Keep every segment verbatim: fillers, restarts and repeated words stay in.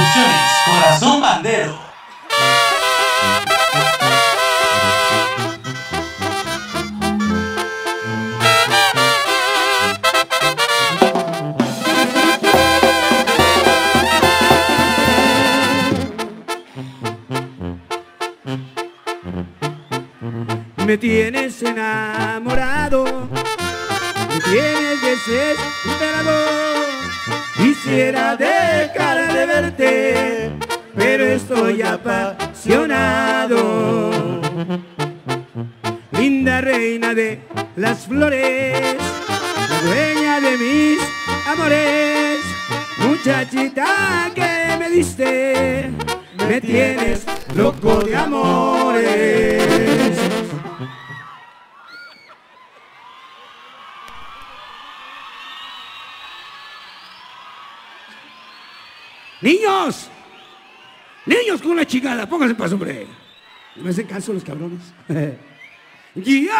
Producciones Corazón Bandero. Me tienes enamorado, me tienes desesperado. Quisiera dejar de verte, pero estoy apasionado. Linda reina de las flores, la dueña de mis amores, muchachita que me diste, me tienes loco de amores. ¡Niños! ¡Niños con la chingada! Pónganse paso, hombre. No me hacen caso los cabrones. Guiana,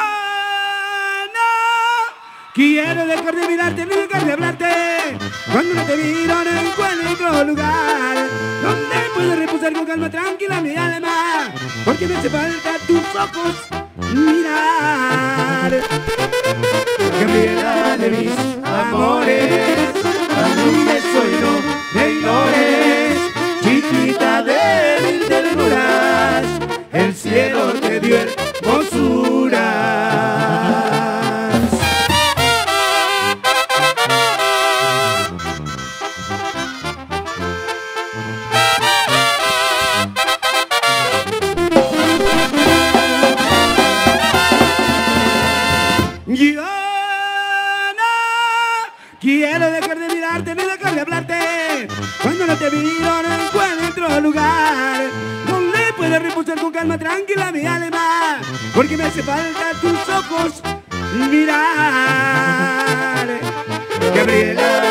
quiero dejar de mirarte, ni dejar de hablarte. Cuando no te miro no encuentro lugar donde puedo reposar con calma tranquila mi alma, porque me hace falta tus ojos mirar. Gabriela de mis amores, dame un beso y no me ignores, chiquita de mil ternuras, el cielo te dio hermosuras. Giovanna, quiero dejar de mirarte, ni dejar de hablarte. Cuando no te miro no encuentro lugar donde pueda reposar con calma tranquila mi alma, porque me hace falta tus ojos mirar. Gabriela